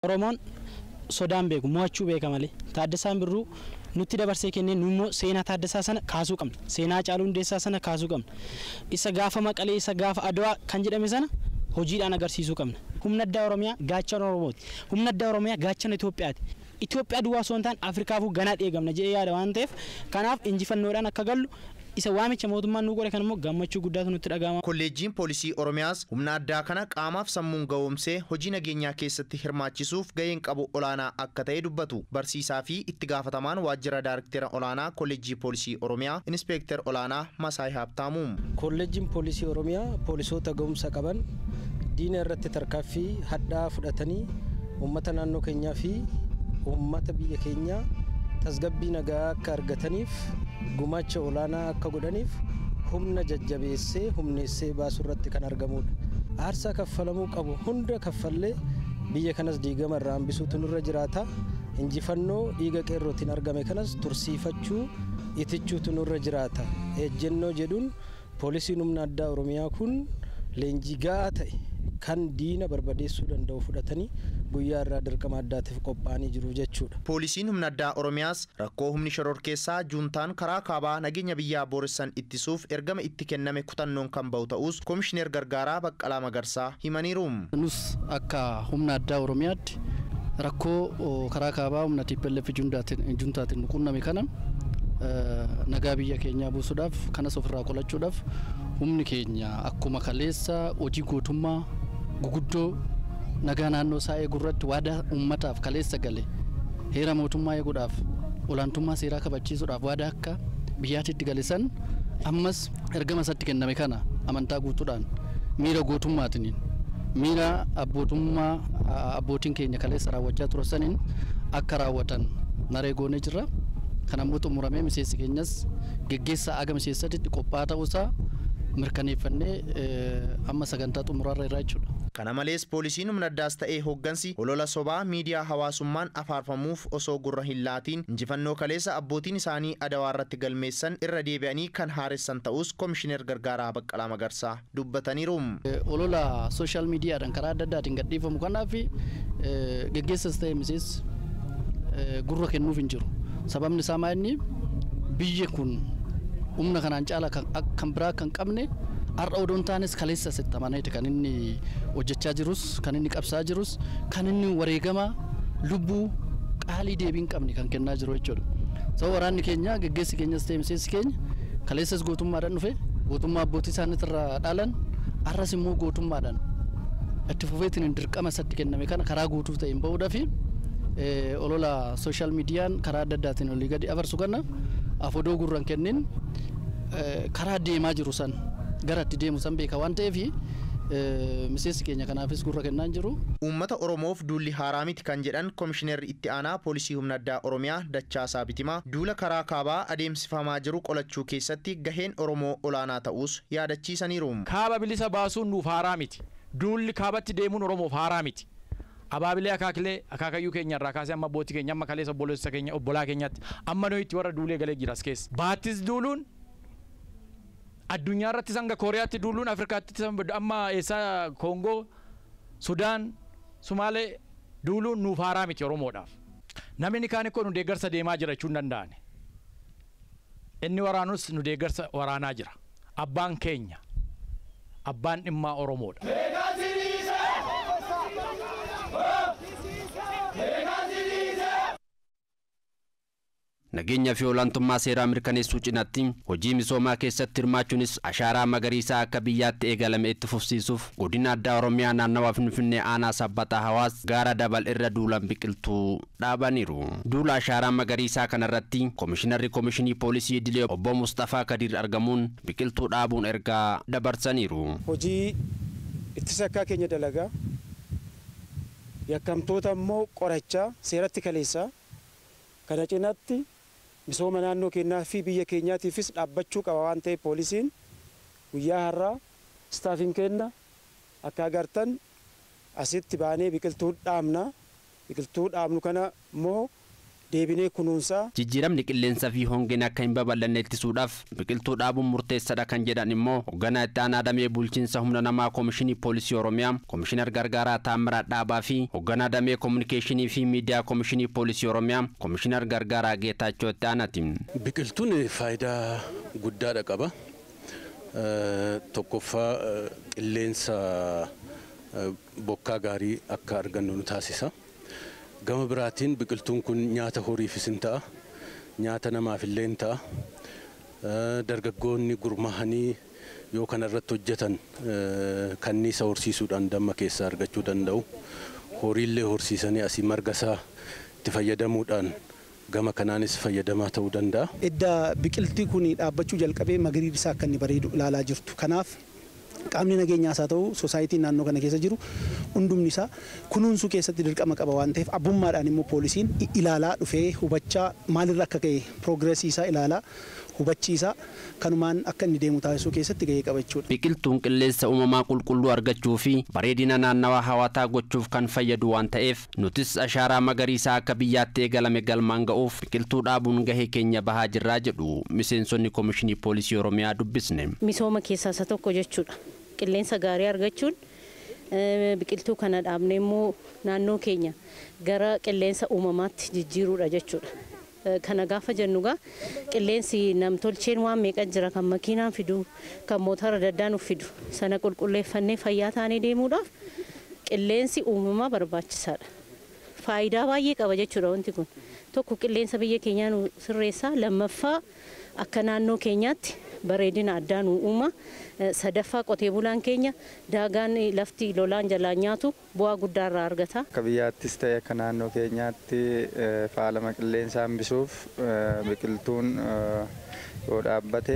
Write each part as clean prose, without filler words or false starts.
Oromoon sodaan beeku mo'achuu beeka malee Taaddasaan Birruu nutti dabarsee kennee nummoo seenaa Taaddasaa sana kaasuu qabna. Seenaa Haacaaluu Hundeessaa sana kaasuu qabna. Isa gaafa Maqalee isa gaafa Adwaa kan jedhame sana hojiidhaan agarsiisuu qabna. Humna addaa Oromiyaa gaachana Oromooti. Humna addaa Oromiyaa gaachana Itoophiyaati. Itoophiyaa duwwaa osoo hin taane Afrikaafuu ganaa dheegamna jedhee yaada waan ta'eef kanaaf injifannoodhaan akka gallu isa waamicha mootummaan nu godhe kan immoo gammachuu guddaatu nutti dhagahama. Kolleejjiin poolisii Oromiyaas humna addaa kana qaamaaf sammuun ga'oomsee hojii nageenyaa keessatti hirmaachisuuf gaheen qabu olaanaa akka ta'e dubbatu. Barsiisaa fi itti gaafatamaan waajjira daayirktera olaanaa kolleejjii poolisii Oromiyaa Inspektar Olaanaa Masaay Habtaamuu. Kolleejjiin poolisii Oromiyaa poolisoota ga'umsa qaban diina irratti tarkaanfii hadhaa fudhatanii uummata naannoo keenyaa fi uummata biyya keenyaa tasgabbii nagaa akka argataniif gumaacha olaanaa akka godhaniif humna jajjabeessee humneessee baasuu irratti kan argamudha. Aarsaa kaffalamuu qabu hunda kaffallee biyya kanas diigama irraa hambisuutu nurra jiraata. Injifannoo dhiiga qeerrootiin argame kanas tursiifachuu itichuutu nurra jiraata. Ejjennoo jedhuun poolisiin humna addaa Oromiyaa kun leenjii gahaa ta'e kan diina barbadeessuu danda'u fudhatanii guyyaa irraa dirqama addaatiif qophaa'anii jiru jechuudha. Poolisiin humna addaa Oromiyaas rakkoo humni shororkeessaa juuntaan karaa kaabaa nageenya biyyaa booressan ittisuuf ergama itti kenname kutannoon kan ba'u ta'us Komishineer Gargaaraa Baqqalaa Magarsaa himaniiru. Nus akka humna addaa Oromiyaatti rakkoo karaa kaabaa humna TPLF juuntaatiin qunname kana nagaa biyya keenyaa buusuudhaaf kanas ofirraa qolachuudhaaf humni keenya akkuma kaleessa hojii gootummaa guguddoo nagaa naannoo isaa eeguurratti waadaa uummataaf kaleessa gale heera mootummaa eeguudhaaf olaantummaa seeraa kabachiisuudhaaf waadaa akka biyyaatti galisan ammas ergama isatti kenname kana amantaa guutuudhaan miira gootummaatiin miira abbootiin keenya kaleessa raawwachaa turaniin akka raawwatan naree goonee jirra. Kanammoo xumuramee miseensi keenyas geggeessaa aga miseessatti qophaa'aa ta'uusaa mirkaneeffannee amma sagantaa xumuraarra irraa jechuudha. Kana malees poolisiin humna addaas ta'ee hooggansi olola sobaa miidiyaa hawaasummaan afaarfamuuf osoo gurra hin laatiin injifannoo kaleessa abbootiin isaanii Adawaa irratti galmeessan irra deebi'anii kan haaressan ta'us Komishineer Gargaaraa Baqqalaa Magarsaa dubbataniiru. Olola sooshaal miidiyaadhaan karaa adda addaatiin gadhiifamu kanaaf geggeessas ta'ee miseensi gurra kennuuf hin jiru. Sababni isaa maali? Biyya kun humna kanaan caala kan biraa kan qabne har'a odoon taanes kaleessa sittamaneeti kan inni hojjechaa jirus kan inni qabsaa jirus kan inni wareegama lubbuu qaalii deebiin qabne kan kennaa jiru jechuudha. Sababa waraanni keenya geggeessi keenyas ta'e miseensi keenya kaleessas gootummaadhaan dhufe gootummaa abbootii isaaniitirraa dhaalan har'as immoo gootummaadhaan itti fufeetiin dirqama isatti kenname kana karaa guutuu ta'een bahuudhaafi olola sooshaal miidiyaan karaa adda addaatiin olii gadi afarsu kana afodoo gurran kennin karaa deemaa jiru san gara itti deemu san beeka waan ta'eef miseensi keenya kanaafis gurra kennaa jiru. Uummata Oromoof duulli haaraa miti kan jedhan Komishineerri itti aanaa poolisii humna addaa Oromiyaa Dachaasaa Bitimaa duula karaa kaabaa adeemsifamaa jiru qolachuu keessatti gaheen Oromoo olaanaa ta'us yaadachiisaniiru. Kaaba bilisa baasuun nuuf haaraa miti. Duulli kaabatti deemuun Oromoof haaraa miti. Abaabilee akaakayyuu keenya irraa kaasee amma abbootii keenya amma kaleessa obboleessa keenya obbolaa keenyaatti amma nooyitti warra duulee galee jira as keessa. Baattis duuluun addunyaa irratti sanga Kooriyaatti duuluun Afrikaatti amma eessa Koongoo Sudaan Sumaalee duuluun nuuf haaraa miti Oromoodhaaf. Namni kaan ikkoo nu deeggarsa deemaa jira jechuun danda'ani. Inni waraanus nu deeggarsa waraanaa jira. Abbaan keenya abbaan dhimmaa Oromoodha. Nageenya fi olaantummaa seeraa mirkaneessuu cinaatti hojii misoomaa keessatti hirmaachuunis ashaaraa magariisaa akka biyyaatti eegalame itti fufsiisuuf godina addaa Oromiyaa naannawaa Finfinnee aanaa Sabbataa Hawaas gaara Dabal irra duulan biqiltuu dhaabaniiru. Duula ashaaraa magariisaa kanarratti Komishinarri Komishinii Poolisii Idilee Obbo Mustafaa Kadir argamuun biqiltuu dhaabuun ergaa dabarsaniiru. Hojii ittisa akka keenya dalagaa yakkamtoota immoo qorachaa seeratti kaleessaa kana cinaatti misooma naannoo keenyaa fi biyya keenyaatiifis dhaabbachuu qaba waan ta'eef poolisiin guyyaa har'aa staafiin keenya akka agartan asitti baanee biqiltuu dhaabna. Biqiltuu dhaabnu kana immoo deebinee kunuunsaa. Jijjiiramni qilleensaa fi hongeen akka hin babal'anne ittisuudhaaf biqiltuu dhaabuun murteessaadha kan jedhan immoo hoogganaa itti aanaa damee bulchiinsa humna namaa Koomishinii Poolisii Oromiyaa Koomishinar Gargaaraa Taammiraa Dhaabaa fi hoogganaa damee kominikeeshinii fi miidiyaa Koomishinii Poolisii Oromiyaa Koomishinar Gargaaraa Geetaachoo itti aanaati. Biqiltuun faayidaa guddaadha qaba. Tokkoffaa qilleensa bokkaa gaarii akka argannu nu taasisa. Gama biraatiin biqiltuun kun nyaata horiifis ni ta'a, nyaata namaaf illee ni ta'a. Dargaggoonni gurmaahanii yoo kana irratti hojjetan kanniisa horsiisuudhaan damma keessaa argachuu danda'u. Horiillee horsiisanii asii marga isaa itti fayyadamuudhaan gama kanaanis fayyadamaa ta'uu danda'a. Edda biqiltii kun dhaabbachuu jalqabee magariirri isaa akka inni bareedu ilaalaa jirtu. Kanaaf qaamni nageenyaas haa ta'u soosaayitiin naannoo kana keessa jiru hundumni isaa kunuunsuu keessatti dirqama qaba waan ta'eef abbummaadhaan immoo poolisiin ilaalaa dhufee hubachaa maalirra akka ga'e piroogreesii isaa ilaalaa hubachiisaa kanumaan akka inni deemu taasisuu keessatti gahee qaba jechuudha. Biqiltuun qilleensa uumamaa qulqulluu argachuu fi bareedina naannawaa hawwataa gochuuf kan fayyadu waan ta'eef nutis ashaaraa magariisaa akka biyyaatti eegalame galmaan ga'uuf biqiltuu dhaabuun gahee keenya bahaa jirraa jedhu miseensonni Koomishinii Poolisii Oromiyaa dubbisne. Misooma keessaa isa tokko jechuudha. Qilleensa gaarii argachuun biqiltuu kana dhaabnee immoo naannoo keenya gara qilleensa uumamaatti jijjiiruudha jechuudha. Kana gaafa jennugaa qilleensi namtolcheen waan meeqa jira kan makiinaan fidu kan motora daddaan fidu sana qulqulleeffannee fayyaa taanee deemuudhaaf qilleensi uumamaa barbaachisaadha. Faayidaa baay'ee qaba jechuudha wanti kun. Tokko qilleensa biyya keenyaa nu sirreessaa, lammaffaa akka naannoo keenyaatti bareedina addaa nu uuma, sadaffaa qotee bulaan keenya daagaan lafti lolaan jalaa nyaatu bu'aa guddaa irraa argata. Akka biyyaattis ta'e akka naannoo keenyaatti faalama qilleensaa hambisuuf biqiltuun yoo dhaabbate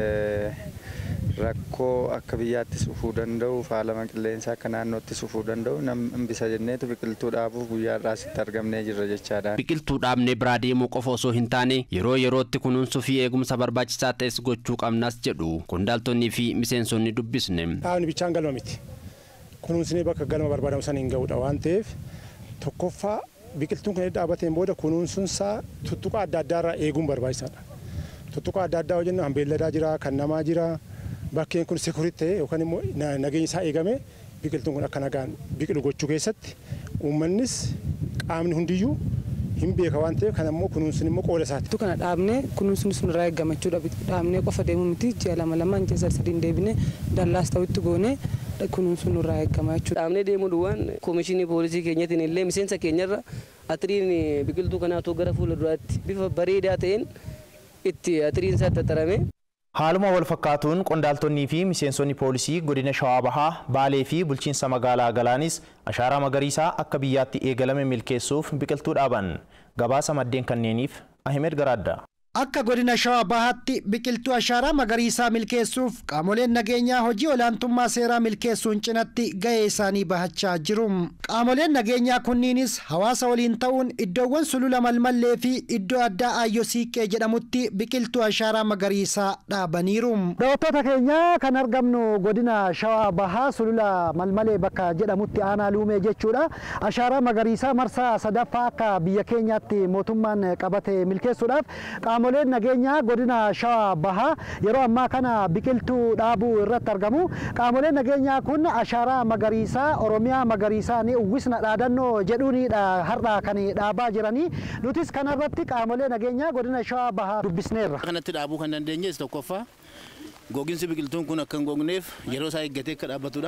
rakkoo akka biyyaattis dhufuu danda'u faalama qilleensaa akka naannoottis dhufuu danda'u hambisa jenneetu biqiltuu dhaabuuf guyyaa irraa asitti argamnee jirra jechaadha. Biqiltuu dhaabnee biraa deemuu qofa osoo hin taane yeroo yerootti kunuunsuu fi eegumsa barbaachisaa ta'es gochuu qabnas jedhu qondaaltonnii fi miseensonni dubbisne. Dhaabni bichaan galma miti. Kunuunsinee bakka galma barbaadamu sana hin ga'udha waan ta'eef tokkoffaa biqiltuun kan dhaabbateen booda kunuunsunsaa tuttuqa adda addaarraa eeguun barbaachisaadha. Tuttuqa adda addaa hojjennu kan beelladaa jira, kan namaa jira. Bakkeen kun sekurit ta'e yookaan immoo nageenya isaa eegame biqiltuun kun akka nagaan biqilu gochuu keessatti uummannis qaamni hundiyyuu hin beeka waan ta'eef kan immoo kunuunsuun immoo qooda isaati. Kana dhaabnee kunuunsuun sun irraa eeggamachuudha. Dhaabnee qofa deemuu miti ji'a lamaan ji'a sadiin deebinee dallaas ta'utti goonee kunuunsuun irraa eeggama jechuudha. Dhaabnee deemuu duwwaan Koomishinii Poolisii keenyatiin illee miseensa keenyarra atiriin biqiltuu kanaa otoo gara fuula duraatti bifa bareedaa ta'een itti atiriin isaa xaxarame. Haaluma wal fakkaatuun qondaaltonnii fi miseensonni poolisii godina Shawaa Bahaa, Baalee fi bulchiinsa magaalaa Galaanis ashaaraa magariisaa akka biyyaatti eegalame milkeessuuf biqiltuu dhaaban. Gabaasa maddeen kanneeniif Ahimed Garaaddaa. Akka godina Shawaa Bahaatti biqiltuu ashaaraa magariisaa milkeessuuf qaamoleen nageenyaa hojii olaantummaa seeraa milkeessuun cinatti gahee isaanii bahachaa jiru. Qaamoleen nageenyaa kunniinis hawaasa waliin ta'uun iddoowwan sulula Malmallee fi iddoo addaa Aayyoo Siiqqee jedhamutti biqiltuu ashaaraa magariisaa dhaabaniiru. Daawwattoota keenya kan argamnu godina Shawaa Bahaa sulula Malmalee bakka jedhamutti aanaa Luumee jechuudha. Ashaaraa magariisaa marsaa sadaffaa akka biyya keenyaatti mootummaan qabate milkeessuudhaaf qaamoleen nageenyaa godina Shawaa Bahaa yeroo ammaa kana biqiltuu dhaabuu irratti argamu. Qaamoleen nageenyaa kun ashaaraa magariisaa Oromiyaa magariisaa ni uwwisna dhaadannoo jedhuunidha har'a kan dhaabaa jiranii. Nutis kanarratti qaamolee nageenyaa godina Shawaa Bahaa dubbisneerra. Kanatti dhaabuu kan dandeenyes tokkoffaa gogiinsi biqiltuun kun akka hin gogneef yeroo isaa eeggatee akka dhaabbatudha.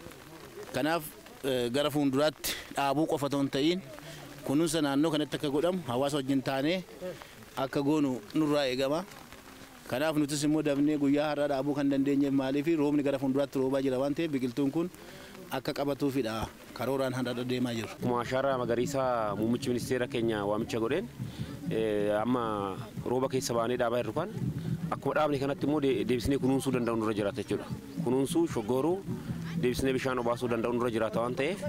Kanaaf gara fuulduraatti dhaabuu qofa otoo hin ta'in kunuunsa naannoo kanatti akka godhamu hawaasa wajjin taanee akka goonu nurraa eegama. Kanaaf nutis immoo dabnee guyyaa har'a dhaabuu kan dandeenyeef maaliif roobni gara fuulduraatti roobaa jira waan ta'eef biqiltuun kun akka qabatuufidha karooraan har'a deemaa jiru. Ashaaraa magariisaa muummichi ministeera keenya waamicha godheen amma rooba keessa baanee dhaabaa jirru kan akkuma dhaabne kanatti immoo deebisnee kunuunsuu danda'u nurra jiraata jechuudha. Kunuunsuu shoggooruu deebisnee bishaan obaasuu danda'u nurra jiraata waan ta'eef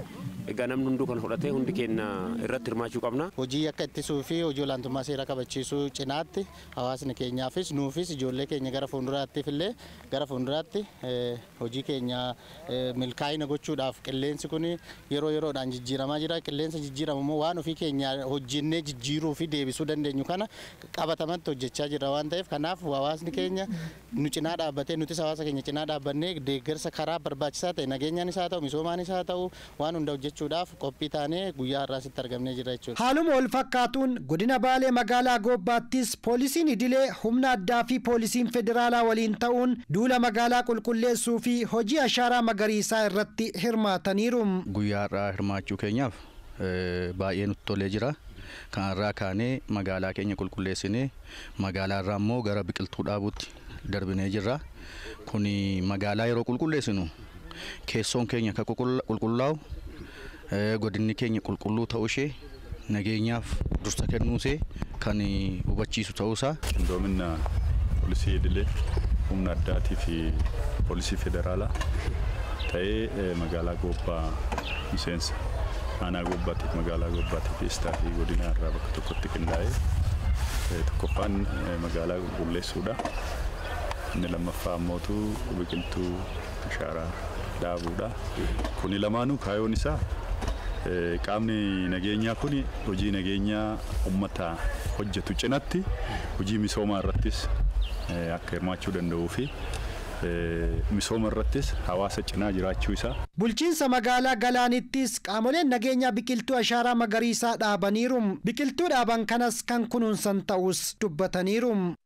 egaa namni hunduu kan fudhatee hundi keenya irratti hirmaachuu qabna. Hojii akka ittisuu fi hojii olaantummaa seeraa kabachiisuu cinaatti hawaasni keenyaafis nuufis ijoollee keenya gara fuulduraattiif illee gara fuulduraatti hojii keenya milkaa'ina gochuudhaaf qilleensi kun yeroo yeroodhaan jijjiiramaa jira. Qilleensa jijjiiramu immoo waan ofii keenya hojjennee jijjiiruu fi deebisuu dandeenyu kana qabatamatti hojjechaa jira waan ta'eef kanaaf hawaasni keenya nu cinaa dhaabbatee nutis hawaasa keenya cinaa dhaabbannee deeggarsa karaa barbaachisaa ta'e nageenyaanis haa ta'u misoomaanis haa ta'u waan hunda hojjechuudhaaf qophii taanee guyyaa har'aasitti argamnee jira jechuudha. Haaluma wal fakkaatuun godina Baalee magaalaa Goobbaattis poolisiin idilee humna addaa fi poolisiin federaalaa waliin ta'uun duula magaalaa qulqulleessuu fi hojii ashaaraa magariisaa irratti hirmaataniiru. Guyyaa har'aa hirmaachuu keenyaaf baay'ee nutti tolee jira. Kanarraa kaanee magaalaa keenya qulqulleessinee magaalaa irraa immoo gara biqiltuu dhaabuutti darbinee jirra. Kuni magaalaa yeroo qulqulleessinu keessoon keenya akka qulqullaa'u godinni keenya qulqulluu ta'uu ishee nageenyaaf dursa kennuusee kan hubachiisu ta'uusaa. Qindoomina poolisii idilee humna addaatii fi poolisii federaalaa ta'ee magaalaa Goobbaa miseensa aanaa Goobbaatiif magaalaa Goobbaatiif istaa fi godina irraa bakka tokkotti qindaa'ee tokkoffaan magaalaa qulqulleessuudha. Inni lammaffaa ammootu biqiltuu ashaaraa dhaabuudha. Kuni lamaanuu kaayyoon isaa qaamni nageenyaa kun hojii nageenyaa uummataa hojjetu cinatti hojii misoomaa irrattis akka hirmaachuu danda'uu fi misooma irrattis hawaasa cinaa jiraachuu isaa. Bulchiinsa magaalaa Galaanittis qaamoleen nageenyaa biqiltuu ashaaraa magariisaa dhaabaniiru. Biqiltuu dhaaban kanas kan kunuunsan ta'us dubbataniiru.